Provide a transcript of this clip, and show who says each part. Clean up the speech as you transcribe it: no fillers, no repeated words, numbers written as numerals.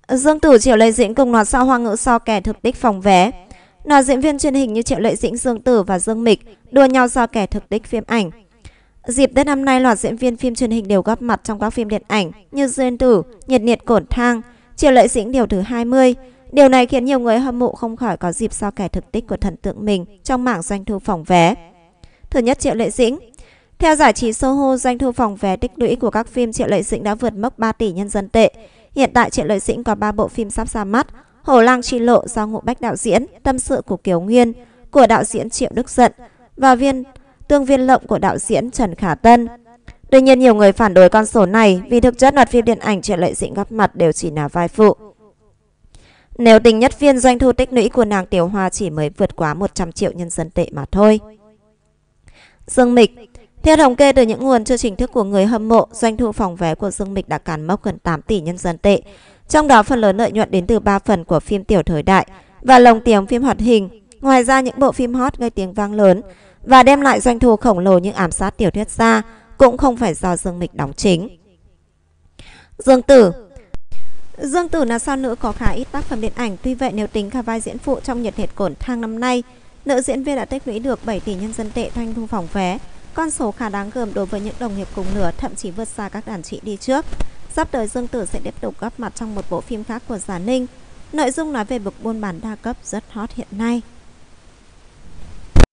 Speaker 1: Dương Tử, Triệu Lệ Dĩnh cùng loạt sao Hoa ngữ so kẻ thực tích phòng vé. Loạt diễn viên truyền hình như Triệu Lệ Dĩnh, Dương Tử và Dương Mịch đua nhau so kẻ thực tích phim ảnh. Dịp Tết năm nay, loạt diễn viên phim truyền hình đều góp mặt trong các phim điện ảnh như Dương Tử, Nhiệt Nhiệt Cổn Thang, Triệu Lệ Dĩnh điều thứ 20. Điều này khiến nhiều người hâm mộ không khỏi có dịp so kẻ thực tích của thần tượng mình trong mảng doanh thu phòng vé. Thứ nhất, Triệu Lệ Dĩnh. Theo giải trí Soho, doanh thu phòng vé tích lũy của các phim Triệu Lệ Dĩnh đã vượt mốc 3 tỷ nhân dân tệ. Hiện tại Triệu Lệ Dĩnh có 3 bộ phim sắp ra mắt: Hổ Lang Chi Lộ do Ngộ Bách đạo diễn, Tâm Sự của Kiều Nguyên của đạo diễn Triệu Đức Dận và Tương Viên Lộng của đạo diễn Trần Khả Tân. Tuy nhiên, nhiều người phản đối con số này vì thực chất loạt phim điện ảnh Triệu Lệ Dĩnh góp mặt đều chỉ là vai phụ. Nếu tính nhất phiên, doanh thu tích lũy của nàng Tiểu Hoa chỉ mới vượt quá 100 triệu nhân dân tệ mà thôi. Dương Mịch. Theo thống kê từ những nguồn chưa chính thức của người hâm mộ, doanh thu phòng vé của Dương Mịch đã cán mốc gần 8 tỷ nhân dân tệ. Trong đó phần lớn lợi nhuận đến từ 3 phần của phim Tiểu Thời Đại và lồng tiếng phim hoạt hình. Ngoài ra, những bộ phim hot gây tiếng vang lớn và đem lại doanh thu khổng lồ như Ám Sát Tiểu Thuyết Gia cũng không phải do Dương Mịch đóng chính. Dương Tử. Dương Tử là sao nữ có khá ít tác phẩm điện ảnh. Tuy vậy, nếu tính cả vai diễn phụ trong Nhiệt Nhiệt Cổn Thang năm nay, nữ diễn viên đã tích lũy được 7 tỷ nhân dân tệ doanh thu phòng vé. Con số khá đáng gờm đối với những đồng nghiệp cùng lứa, thậm chí vượt xa các đàn chị đi trước. Sắp tới, Dương Tử sẽ tiếp tục góp mặt trong một bộ phim khác của Giả Ninh. Nội dung nói về bực buôn bán đa cấp rất hot hiện nay.